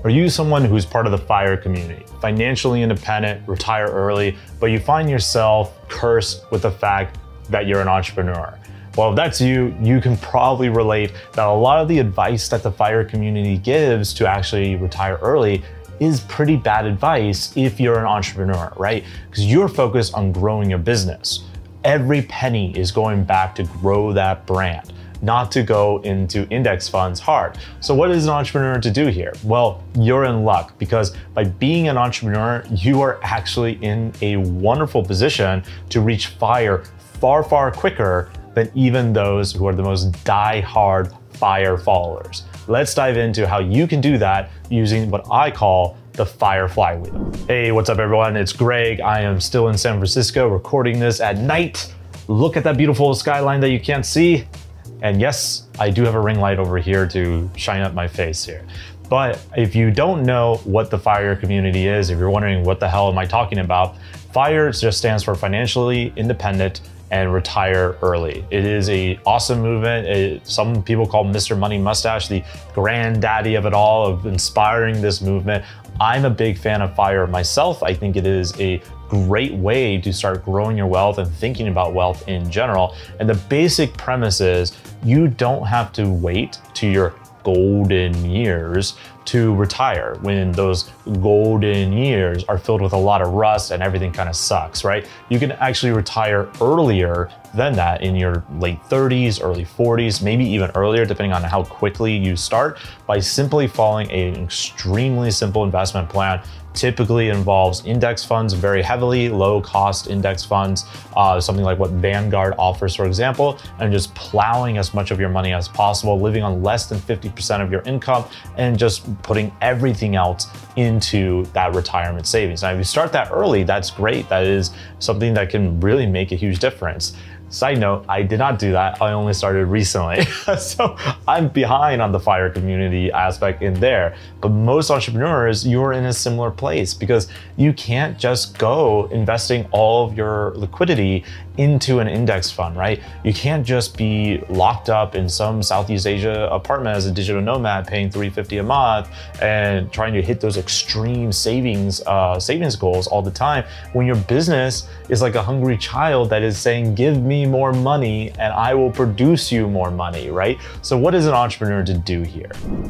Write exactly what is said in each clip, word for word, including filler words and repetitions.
Are you someone who's part of the FIRE community, financially independent, retire early, but you find yourself cursed with the fact that you're an entrepreneur? Well, if that's you, you can probably relate that a lot of the advice that the FIRE community gives to actually retire early is pretty bad advice if you're an entrepreneur, right? Because you're focused on growing your business. Every penny is going back to grow that brand, not to go into index funds hard. So what is an entrepreneur to do here? Well, you're in luck, because by being an entrepreneur, you are actually in a wonderful position to reach FIRE far, far quicker than even those who are the most die-hard FIRE followers. Let's dive into how you can do that using what I call the FIRE flywheel. Hey, what's up everyone? It's Greg. I am still in San Francisco recording this at night. Look at that beautiful skyline that you can't see. And yes, I do have a ring light over here to shine up my face here. But if you don't know what the FIRE community is, if you're wondering what the hell am I talking about, FIRE just stands for Financially Independent and Retire Early. It is an awesome movement. It, some people call Mister Money Mustache the granddaddy of it all, of inspiring this movement. I'm a big fan of FIRE myself. I think it is a great way to start growing your wealth and thinking about wealth in general. And the basic premise is you don't have to wait to your golden years to retire, when those golden years are filled with a lot of rust and everything kind of sucks, right? You can actually retire earlier than that, in your late thirties, early forties, maybe even earlier, depending on how quickly you start, by simply following an extremely simple investment plan. Typically involves index funds very heavily, low cost index funds, uh, something like what Vanguard offers, for example, and just plowing as much of your money as possible, living on less than fifty percent of your income, and just putting everything else into that retirement savings. Now, if you start that early, that's great. That is something that can really make a huge difference. Side note, I did not do that. I only started recently. So I'm behind on the FIRE community aspect in there. But most entrepreneurs, you're in a similar place, because you can't just go investing all of your liquidity into an index fund, right? You can't just be locked up in some Southeast Asia apartment as a digital nomad paying three hundred fifty dollars a month and trying to hit those extreme savings uh, savings goals all the time, when your business is like a hungry child that is saying, give me more money and I will produce you more money, right? So what is an entrepreneur to do here?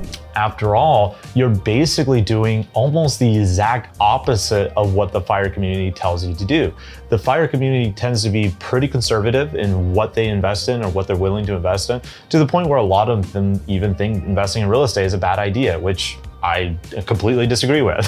After all, you're basically doing almost the exact opposite of what the FIRE community tells you to do. The FIRE community tends to be pretty conservative in what they invest in or what they're willing to invest in, to the point where a lot of them even think investing in real estate is a bad idea, which I completely disagree with.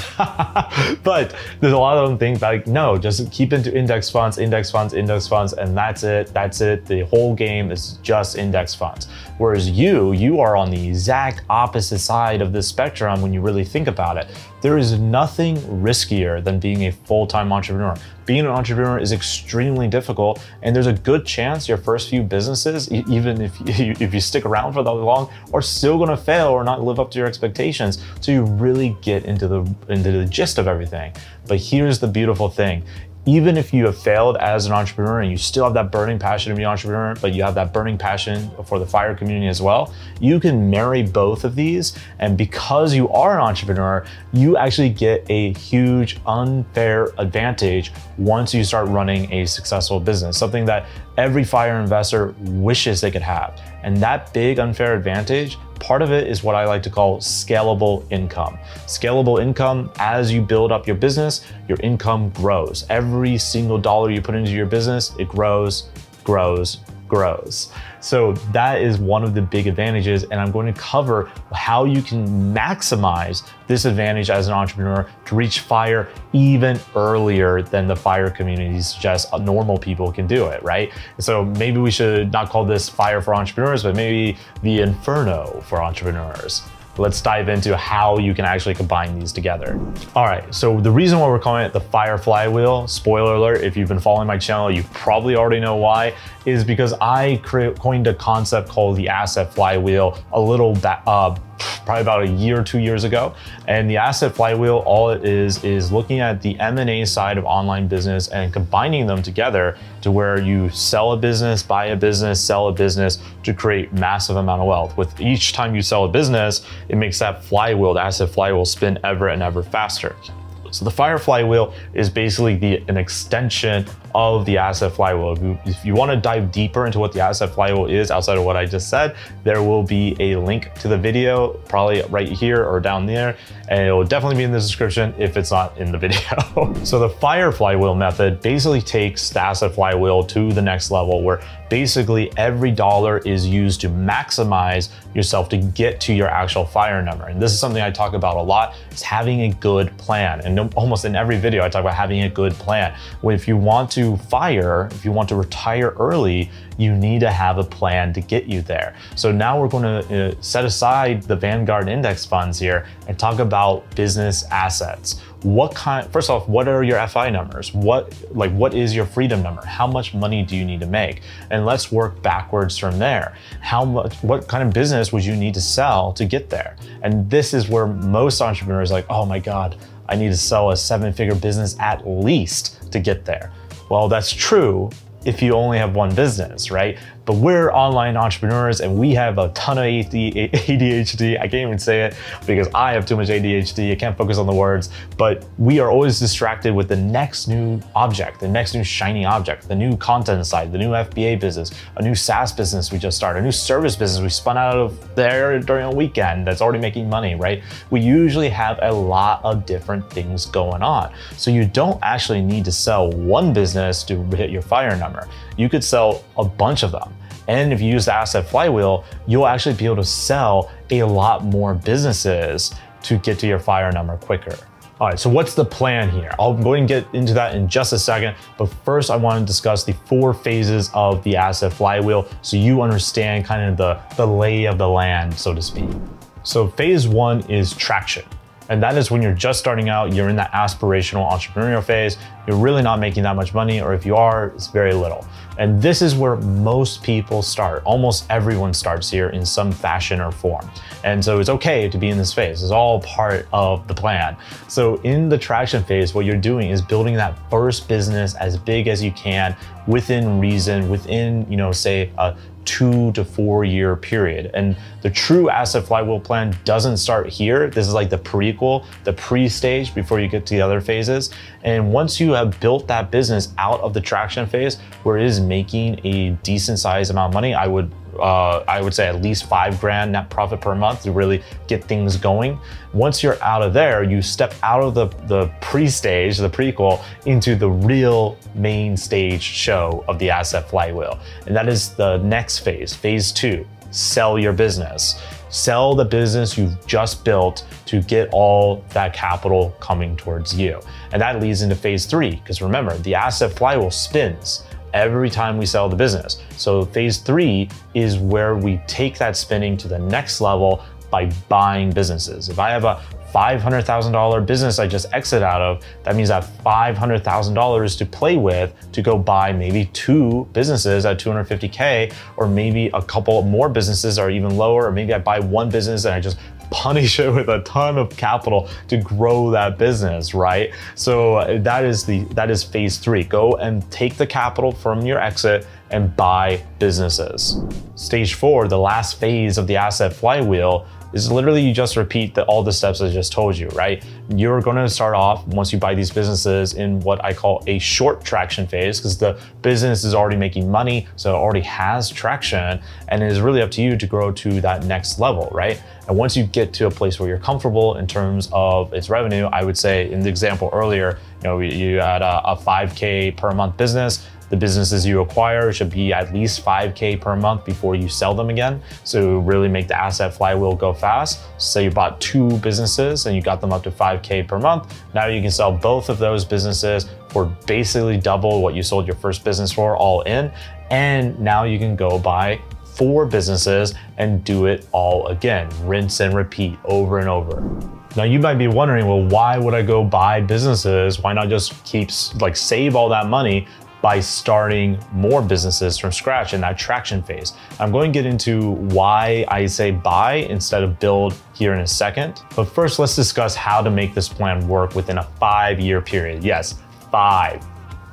But there's a lot of them think like, no, just keep into index funds, index funds, index funds, and that's it, that's it. The whole game is just index funds. Whereas you, you are on the exact opposite side of the spectrum when you really think about it. There is nothing riskier than being a full-time entrepreneur. Being an entrepreneur is extremely difficult, and there's a good chance your first few businesses, even if you, if you stick around for that long, are still gonna fail or not live up to your expectations. So you really get into the, into the gist of everything. But here's the beautiful thing. Even if you have failed as an entrepreneur and you still have that burning passion to be an entrepreneur, but you have that burning passion for the FIRE community as well, you can marry both of these. And because you are an entrepreneur, you actually get a huge unfair advantage once you start running a successful business, something that every FIRE investor wishes they could have. And that big unfair advantage, part of it is what I like to call scalable income. Scalable income, as you build up your business, your income grows. Every single dollar you put into your business, it grows, grows, grows. So that is one of the big advantages, and I'm going to cover how you can maximize this advantage as an entrepreneur to reach FIRE even earlier than the FIRE community suggests normal people can do it, right? So maybe we should not call this FIRE for entrepreneurs, but maybe the Inferno for entrepreneurs. Let's dive into how you can actually combine these together. All right, so the reason why we're calling it the FIRE flywheel, spoiler alert, if you've been following my channel, you probably already know why, is because I coined a concept called the asset flywheel a little uh, probably about a year or two years ago. And the Asset Flywheel, all it is, is looking at the M and A side of online business and combining them together to where you sell a business, buy a business, sell a business to create massive amount of wealth. With each time you sell a business, it makes that flywheel, the Asset Flywheel, spin ever and ever faster. So the Fire Flywheel is basically the, an extension of the Asset Flywheel. If you, if you want to dive deeper into what the Asset Flywheel is outside of what I just said, there will be a link to the video, probably right here or down there, and it will definitely be in the description if it's not in the video. So the Fire Flywheel method basically takes the Asset Flywheel to the next level, where basically every dollar is used to maximize yourself to get to your actual fire number. And this is something I talk about a lot, is having a good plan. And almost in every video, I talk about having a good plan. If you want to fire, if you want to retire early, you need to have a plan to get you there. So now we're going to uh, set aside the Vanguard index funds here and talk about business assets. What kind, first off, what are your F I numbers? What, like, what is your freedom number? How much money do you need to make? And let's work backwards from there. How much, what kind of business would you need to sell to get there? And this is where most entrepreneurs are like, oh my God, I need to sell a seven figure business at least to get there. Well, that's true if you only have one business, right? But we're online entrepreneurs and we have a ton of A D H D. I can't even say it because I have too much A D H D. I can't focus on the words, but we are always distracted with the next new object, the next new shiny object, the new content side, the new F B A business, a new SaaS business we just started, a new service business we spun out of there during a weekend that's already making money, right? We usually have a lot of different things going on. So you don't actually need to sell one business to hit your fire number. You could sell a bunch of them. And if you use the Asset Flywheel, you'll actually be able to sell a lot more businesses to get to your fire number quicker. All right, so what's the plan here? I'll go and get into that in just a second, but first I want to discuss the four phases of the Asset Flywheel so you understand kind of the, the lay of the land, so to speak. So phase one is traction. And that is when you're just starting out, you're in that aspirational entrepreneurial phase, you're really not making that much money, or if you are, it's very little. And this is where most people start. Almost everyone starts here in some fashion or form. And so it's okay to be in this phase. It's all part of the plan. So in the traction phase, what you're doing is building that first business as big as you can within reason, within, you know, say a two to four year period. And the true Asset Flywheel plan doesn't start here. This is like the prequel, the pre-stage before you get to the other phases. And once you have built that business out of the traction phase where it is making a decent sized amount of money, I would Uh, I would say at least five grand net profit per month to really get things going. Once you're out of there, you step out of the, the pre-stage, the prequel, into the real main stage show of the Asset Flywheel. And that is the next phase, phase two, sell your business. Sell the business you've just built to get all that capital coming towards you. And that leads into phase three, because remember, the Asset Flywheel spins every time we sell the business. So phase three is where we take that spinning to the next level by buying businesses. If I have a five hundred thousand dollar business I just exit out of, that means I have five hundred thousand dollars to play with to go buy maybe two businesses at two hundred fifty K, or maybe a couple more businesses are even lower, or maybe I buy one business and I just punish it with a ton of capital to grow that business, right? So that is the that is phase three. Go and take the capital from your exit and buy businesses. Stage four, the last phase of the Asset Flywheel, is literally you just repeat the, all the steps I just told you, right? You're gonna start off, once you buy these businesses, in what I call a short traction phase, because the business is already making money, so it already has traction, and it is really up to you to grow to that next level, right? And once you get to a place where you're comfortable in terms of its revenue, I would say in the example earlier, you know, you had a, a five K per month business. The businesses you acquire should be at least five K per month before you sell them again. So really make the Asset Flywheel go fast. Say you bought two businesses and you got them up to five K per month. Now you can sell both of those businesses for basically double what you sold your first business for, all in. And now you can go buy four businesses and do it all again. Rinse and repeat over and over. Now you might be wondering, well, why would I go buy businesses? Why not just keep, like, save all that money, by starting more businesses from scratch in that traction phase. I'm going to get into why I say buy instead of build here in a second. But first, let's discuss how to make this plan work within a five-year period. Yes, five.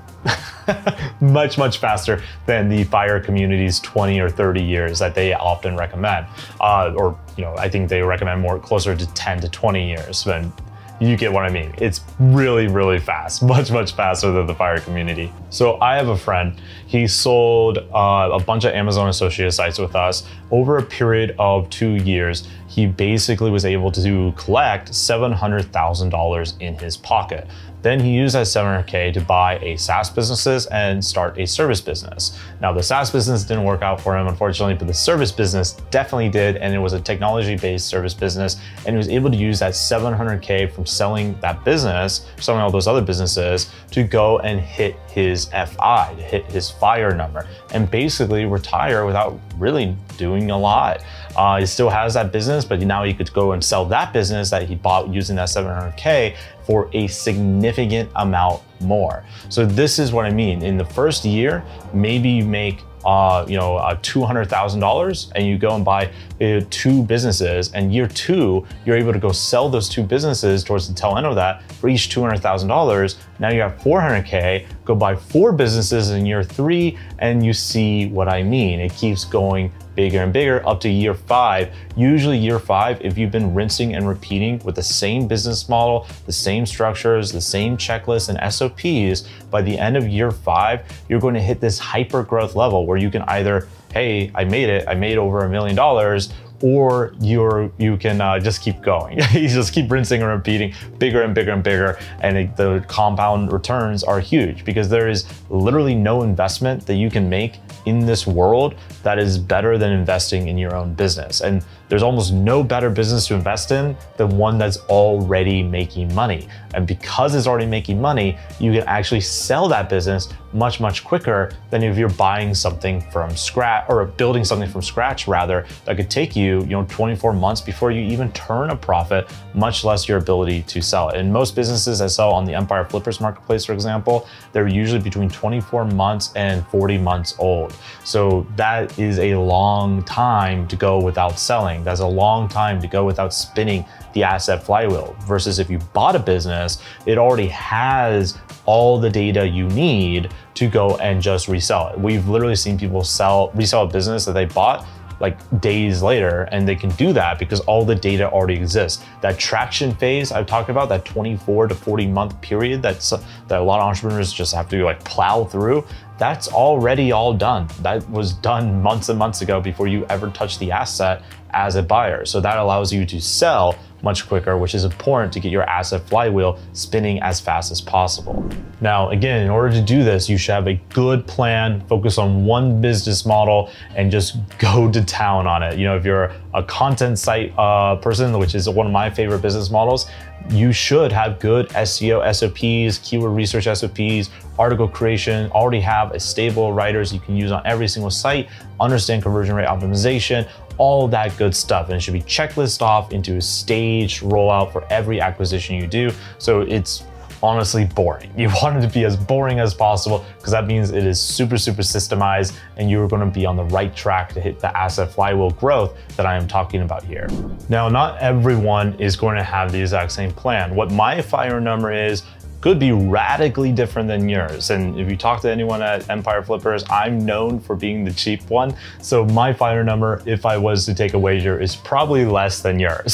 much, much faster than the FIRE community's twenty or thirty years that they often recommend. Uh, or, you know, I think they recommend more closer to ten to twenty years, but you get what I mean. It's really, really fast, much, much faster than the FIRE community. So I have a friend, he sold uh, a bunch of Amazon associate sites with us. Over a period of two years, he basically was able to collect seven hundred thousand dollars in his pocket. Then he used that seven hundred K to buy a SaaS businesses and start a service business. Now the SaaS business didn't work out for him, unfortunately, but the service business definitely did, and it was a technology-based service business, and he was able to use that seven hundred K from selling that business, selling all those other businesses, to go and hit his F I, to hit his FIRE number, and basically retire without really doing a lot. Uh, he still has that business, but now he could go and sell that business that he bought using that seven hundred K for a significant amount more. So this is what I mean. In the first year, maybe you make uh, you know, uh, two hundred thousand dollars and you go and buy uh, two businesses, and year two, you're able to go sell those two businesses towards the tail end of that for each two hundred thousand dollars. Now you have four hundred K, go buy four businesses in year three, and you see what I mean. It keeps going bigger and bigger up to year five. Usually year five, if you've been rinsing and repeating with the same business model, the same structures, the same checklists and S O Ps, by the end of year five, you're going to hit this hyper growth level where you can either, hey, I made it, I made over a million dollars, or you're you can uh, just keep going. You just keep rinsing and repeating, bigger and bigger and bigger, and it, the compound returns are huge because there is literally no investment that you can make in this world that is better than investing in your own business. And there's almost no better business to invest in than one that's already making money. And because it's already making money, you can actually sell that business much, much quicker than if you're buying something from scratch, or building something from scratch rather, that could take you, you know, twenty-four months before you even turn a profit, much less your ability to sell it. And most businesses that sell on the Empire Flippers marketplace, for example, they're usually between twenty-four months and forty months old. So that is a long time to go without selling. That's a long time to go without spinning the asset flywheel, versus if you bought a business, it already has all the data you need to go and just resell it. We've literally seen people sell, resell a business that they bought like days later, and they can do that because all the data already exists. That traction phase I've talked about, that twenty-four to forty month period that's that a lot of entrepreneurs just have to like plow through, that's already all done. That was done months and months ago before you ever touch the asset as a buyer. So that allows you to sell much quicker, which is important to get your asset flywheel spinning as fast as possible. Now, again, in order to do this, you should have a good plan, focus on one business model, and just go to town on it. You know, if you're a content site uh, person, which is one of my favorite business models, you should have good S E O S O Ps, keyword research S O Ps, article creation, already have a stable of writers you can use on every single site, understand conversion rate optimization, all that good stuff. And it should be checklist off into a staged rollout for every acquisition you do. So it's honestly boring. You want it to be as boring as possible because that means it is super, super systemized and you're going to be on the right track to hit the asset flywheel growth that I am talking about here. Now, not everyone is going to have the exact same plan. What my FIRE number is could be radically different than yours. And if you talk to anyone at Empire Flippers, I'm known for being the cheap one. So my FIRE number, if I was to take a wager, is probably less than yours.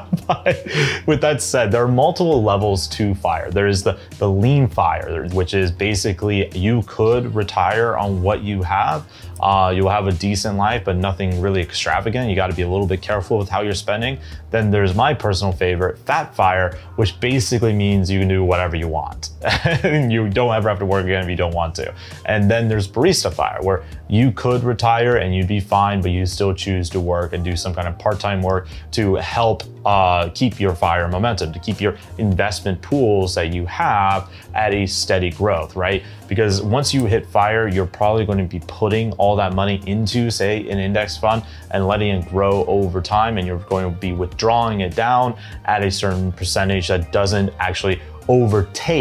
But with that said, there are multiple levels to FIRE. There is the, the lean FIRE, which is basically you could retire on what you have. Uh, you'll have a decent life, but nothing really extravagant. You got to be a little bit careful with how you're spending. Then there's my personal favorite, Fat FIRE, which basically means you can do whatever you want. You don't ever have to work again if you don't want to. And then there's Barista FIRE, where you could retire and you'd be fine, but you still choose to work and do some kind of part-time work to help uh, keep your FIRE momentum, to keep your investment pools that you have at a steady growth, right? Because once you hit FIRE, you're probably going to be putting all that money into, say, an index fund and letting it grow over time, and you're going to be withdrawing it down at a certain percentage that doesn't actually overtake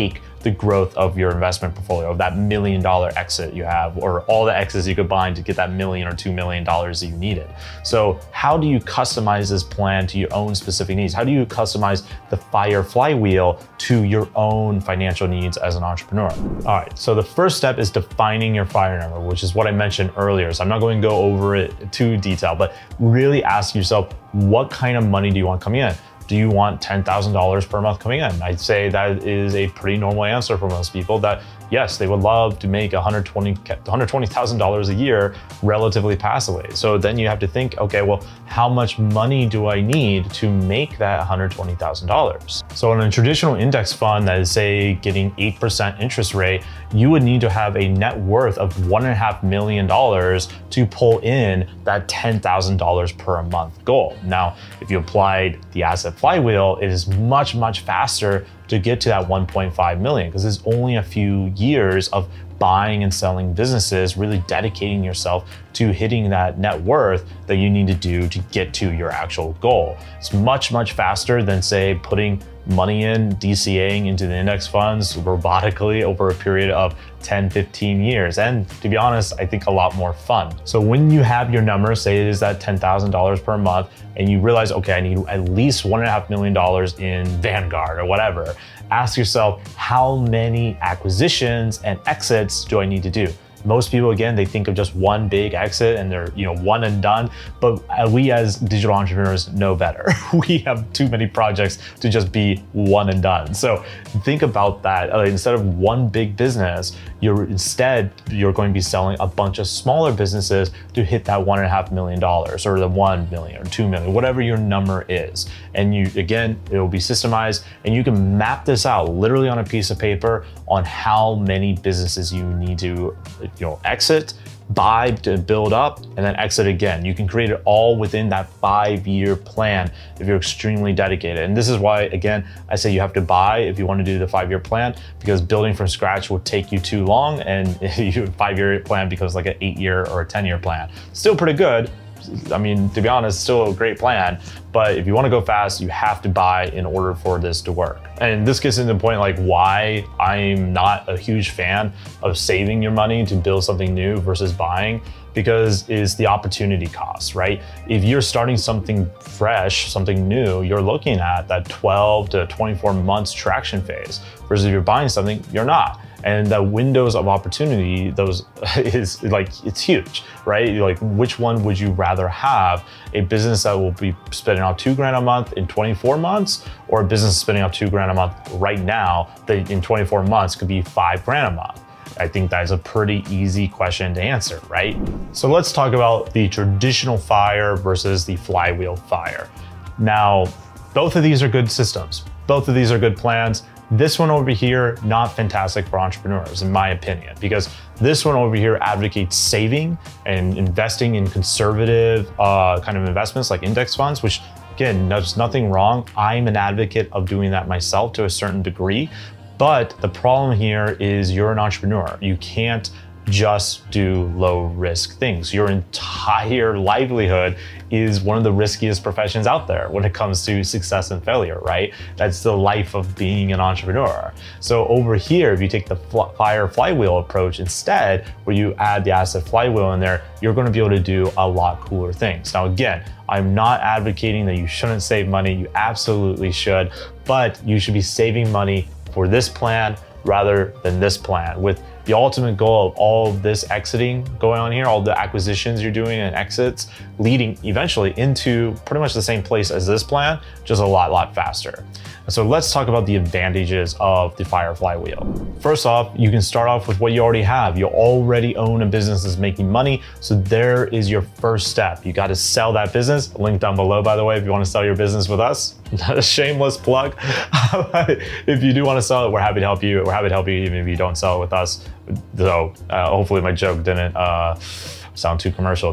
the growth of your investment portfolio, of that million dollar exit you have, or all the exits you could buy to get that million or two million dollars that you needed. So how do you customize this plan to your own specific needs? How do you customize the FIRE flywheel to your own financial needs as an entrepreneur? All right, so the first step is defining your FIRE number, which is what I mentioned earlier. So I'm not going to go over it too detailed, but really ask yourself, what kind of money do you want coming in? Do you want ten thousand dollars per month coming in? I'd say that is a pretty normal answer for most people, that yes, they would love to make one hundred twenty thousand dollars a year relatively passively. So then you have to think, okay, well, how much money do I need to make that one hundred twenty thousand dollars? So in a traditional index fund that is, say, getting eight percent interest rate, you would need to have a net worth of one and a half million dollars to pull in that ten thousand dollars per month goal. Now, if you applied the asset flywheel, it is much, much faster to get to that one point five million, because it's only a few years of buying and selling businesses, really dedicating yourself to hitting that net worth that you need to do to get to your actual goal. It's much, much faster than, say, putting money in, DCAing into the index funds robotically over a period of ten, fifteen years. And to be honest, I think a lot more fun. So when you have your number, say it is that ten thousand dollars per month, and you realize, okay, I need at least one and a half million dollars in Vanguard or whatever, ask yourself, how many acquisitions and exits do I need to do? Most people, again, they think of just one big exit and they're, you know, one and done. But we as digital entrepreneurs know better. We have too many projects to just be one and done. So think about that. Uh, instead of one big business, you're instead, you're going to be selling a bunch of smaller businesses to hit that one and a half million dollars, or the one million or two million, whatever your number is. And you, again, it will be systemized, and you can map this out literally on a piece of paper on how many businesses you need to, you know, exit, buy to build up, and then exit again. You can create it all within that five-year plan if you're extremely dedicated. And this is why, again, I say you have to buy if you want to do the five-year plan, because building from scratch will take you too long, and your five-year plan becomes like an eight-year or a ten-year plan. Still pretty good. I mean, to be honest, still a great plan, but if you want to go fast, you have to buy in order for this to work. And this gets into the point like why I'm not a huge fan of saving your money to build something new versus buying, because it's the opportunity cost, right? If you're starting something fresh, something new, you're looking at that twelve to twenty-four months traction phase, versus if you're buying something, you're not. And the windows of opportunity, those is like, it's huge, right? Like, which one would you rather have? A business that will be spending out two grand a month in twenty-four months, or a business spending out two grand a month right now that in twenty-four months could be five grand a month? I think that's a pretty easy question to answer, right? So let's talk about the traditional FIRE versus the flywheel FIRE. Now, both of these are good systems. Both of these are good plans. This one over here, not fantastic for entrepreneurs, in my opinion, because this one over here advocates saving and investing in conservative uh, kind of investments like index funds, which again, there's nothing wrong. I'm an advocate of doing that myself to a certain degree, but the problem here is you're an entrepreneur. You can't just do low risk things. Your entire livelihood is one of the riskiest professions out there when it comes to success and failure, right? That's the life of being an entrepreneur. So over here, if you take the FIRE flywheel approach instead, where you add the asset flywheel in there, you're going to be able to do a lot cooler things. Now, again, I'm not advocating that you shouldn't save money. You absolutely should, but you should be saving money for this plan rather than this plan, with the ultimate goal of all of this exiting going on here, all the acquisitions you're doing and exits leading eventually into pretty much the same place as this plan, just a lot, lot faster. So let's talk about the advantages of the FIRE flywheel. First off, you can start off with what you already have. You already own a business that's making money. So there is your first step. You got to sell that business. Link down below, by the way, if you want to sell your business with us. Not a shameless plug. If you do want to sell it, we're happy to help you. We're happy to help you even if you don't sell it with us. So uh, hopefully my joke didn't uh, sound too commercial there.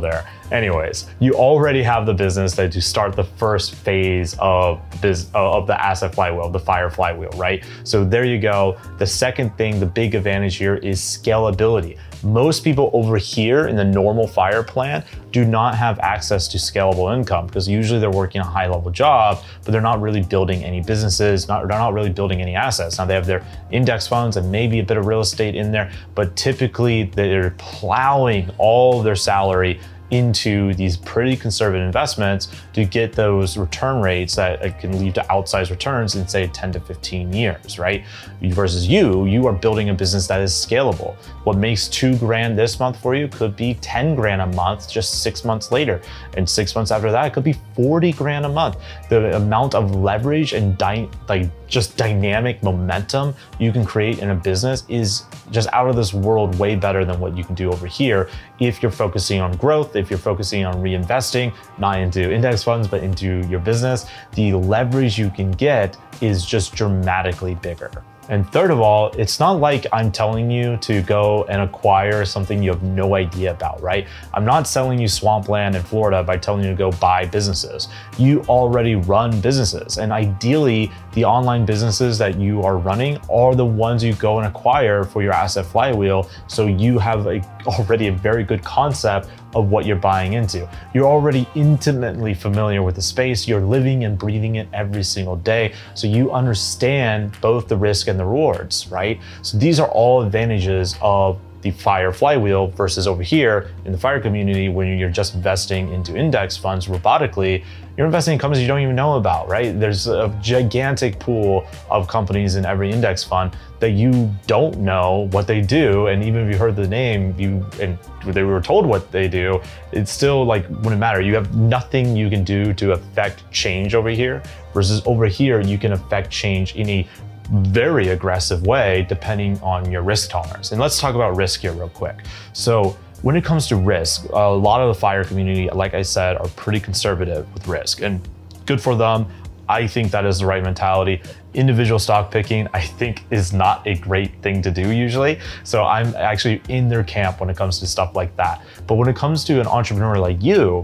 Anyways, you already have the business that to start the first phase of biz, of the asset flywheel, the fire flywheel, right? So there you go. The second thing, the big advantage here is scalability. Most people over here in the normal fire plan do not have access to scalable income because usually they're working a high level job, but they're not really building any businesses, not, they're not really building any assets. Now they have their index funds and maybe a bit of real estate in there, but typically they're plowing all their salary into these pretty conservative investments to get those return rates that can lead to outsized returns in say ten to fifteen years, right? Versus you, you are building a business that is scalable. What makes two grand this month for you could be ten grand a month just six months later. And six months after that, it could be forty grand a month. The amount of leverage and dy like just dynamic momentum you can create in a business is just out of this world, way better than what you can do over here if you're focusing on growth, if you're focusing on reinvesting, not into index funds, but into your business. The leverage you can get is just dramatically bigger. And third of all, it's not like I'm telling you to go and acquire something you have no idea about, right? I'm not selling you swampland in Florida by telling you to go buy businesses. You already run businesses, and ideally, the online businesses that you are running are the ones you go and acquire for your asset flywheel, so you have a, already a very good concept of what you're buying into. You're already intimately familiar with the space, you're living and breathing it every single day, so you understand both the risk and the rewards, right? So these are all advantages of the fire flywheel versus over here in the fire community when you're just investing into index funds robotically. You're investing in companies you don't even know about, right? There's a gigantic pool of companies in every index fund that you don't know what they do, and even if you heard the name, you and they were told what they do, it's still like wouldn't matter. You have nothing you can do to affect change over here, versus over here you can affect change in a very aggressive way depending on your risk tolerance. And let's talk about risk here real quick. So when it comes to risk, a lot of the fire community, like I said, are pretty conservative with risk, and good for them. I think that is the right mentality. Individual stock picking, I think, is not a great thing to do usually. So I'm actually in their camp when it comes to stuff like that. But when it comes to an entrepreneur like you,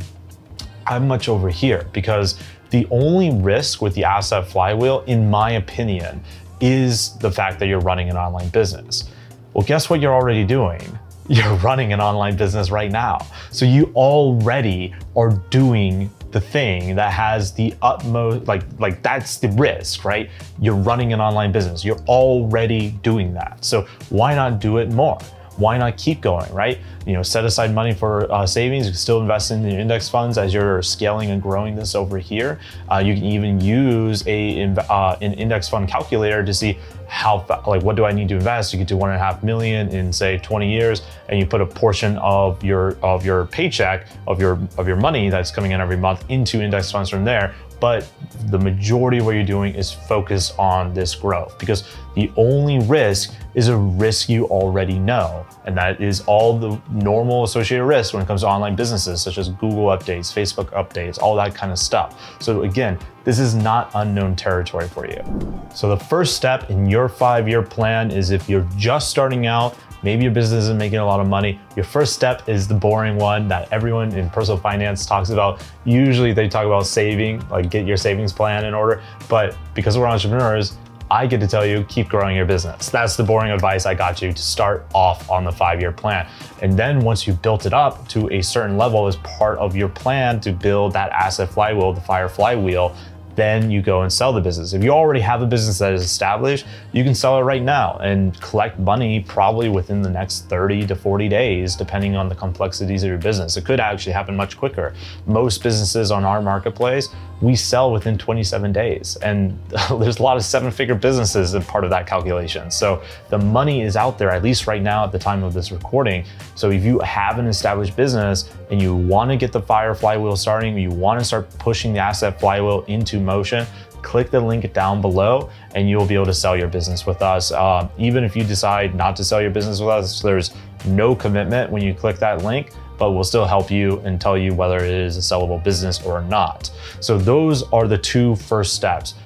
I'm much over here, because the only risk with the asset flywheel, in my opinion, is the fact that you're running an online business. Well, guess what you're already doing? You're running an online business right now. So you already are doing the thing that has the utmost, like, like that's the risk, right? You're running an online business. You're already doing that. So why not do it more? Why not keep going, right? You know, set aside money for uh, savings. You can still invest in your index funds as you're scaling and growing this over here. Uh, you can even use a uh, an index fund calculator to see how, like, what do I need to invest? You could do one and a half million in say twenty years, and you put a portion of your of your paycheck of your of your money that's coming in every month into index funds from there. But the majority of what you're doing is focus on this growth, because the only risk is a risk you already know. And that is all the normal associated risks when it comes to online businesses, such as Google updates, Facebook updates, all that kind of stuff. So again, this is not unknown territory for you. So the first step in your five-year plan is, if you're just starting out, maybe your business isn't making a lot of money, your first step is the boring one that everyone in personal finance talks about. Usually they talk about saving, like get your savings plan in order, but because we're entrepreneurs, I get to tell you, keep growing your business. That's the boring advice I got you to start off on the five-year plan. And then once you've built it up to a certain level as part of your plan to build that asset flywheel, the fire flywheel, then you go and sell the business. If you already have a business that is established, you can sell it right now and collect money probably within the next thirty to forty days, depending on the complexities of your business. It could actually happen much quicker. Most businesses on our marketplace, we sell within twenty-seven days. And there's a lot of seven-figure businesses as part of that calculation. So the money is out there, at least right now at the time of this recording. So if you have an established business and you want to get the fire flywheel starting, you want to start pushing the asset flywheel into motion, click the link down below and you'll be able to sell your business with us. Um, even if you decide not to sell your business with us, there's no commitment when you click that link, but we'll still help you and tell you whether it is a sellable business or not. So those are the two first steps.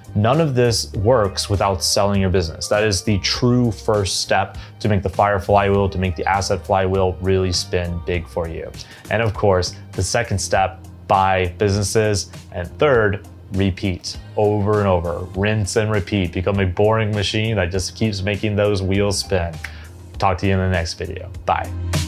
None of this works without selling your business. That is the true first step to make the fire flywheel, to make the asset flywheel really spin big for you. And of course, the second step, buy businesses. And third, repeat over and over, rinse and repeat, become a boring machine that just keeps making those wheels spin. Talk to you in the next video. Bye.